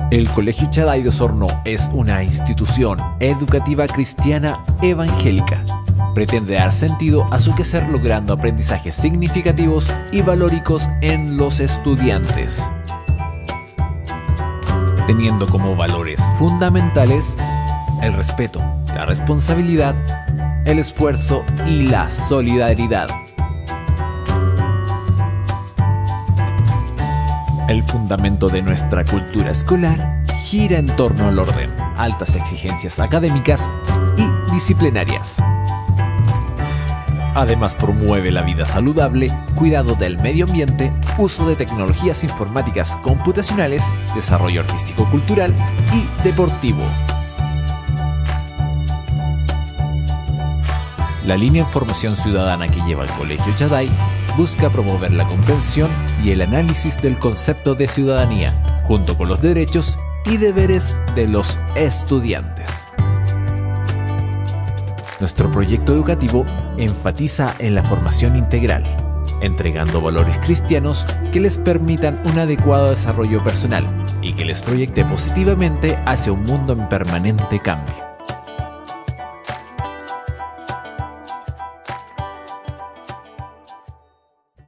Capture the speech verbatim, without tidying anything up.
El Colegio Shaddai de Osorno es una institución educativa cristiana evangélica. Pretende dar sentido a su quehacer logrando aprendizajes significativos y valóricos en los estudiantes, teniendo como valores fundamentales el respeto, la responsabilidad, el esfuerzo y la solidaridad. El fundamento de nuestra cultura escolar gira en torno al orden, altas exigencias académicas y disciplinarias. Además, promueve la vida saludable, cuidado del medio ambiente, uso de tecnologías informáticas computacionales, desarrollo artístico-cultural y deportivo. La línea en formación ciudadana que lleva el Colegio Shaddai busca promover la comprensión y el análisis del concepto de ciudadanía, junto con los derechos y deberes de los estudiantes. Nuestro proyecto educativo enfatiza en la formación integral, entregando valores cristianos que les permitan un adecuado desarrollo personal y que les proyecte positivamente hacia un mundo en permanente cambio.